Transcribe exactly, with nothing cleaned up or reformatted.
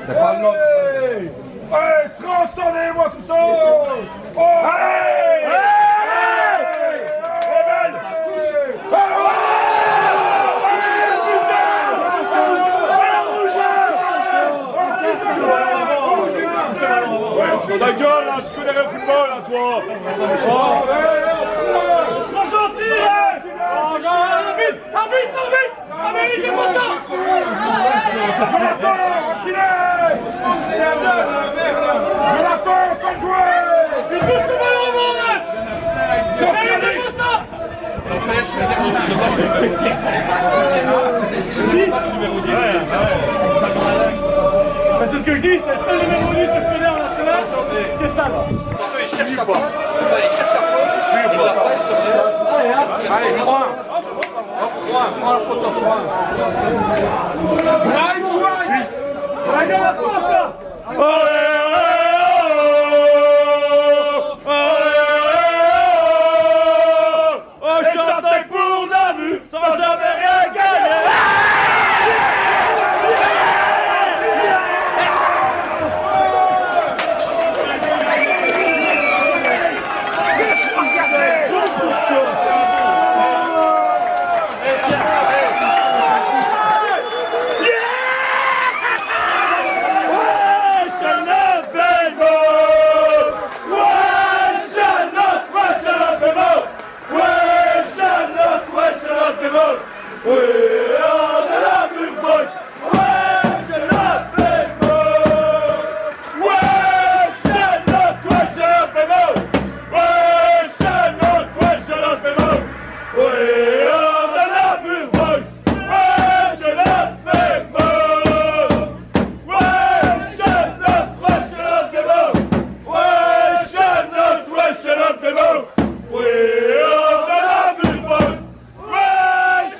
C'est pas le nôtre. Allez, transcendez-moi tout ça. Oh, allez, allez, ta gueule là, tu connais rien au football là toi. Oh, trop gentil hein. Oh, arbitre, arbitre, arbitre, arbitre, moi ça. Jonathan, enculé. Jonathan, sans jouer. Il touche le ballon au monde. C'est moi ça. N'empêche, le match numéro dix, c'est ce que je dis, c'est le numéro dix que je connais en national. C'est ça là. Il cherche la balle. Il cherche la balle. Il l'a pas, il se relève. Allez, trois. trois, prends la photo, trois. Allez, toi. Regarde la fois,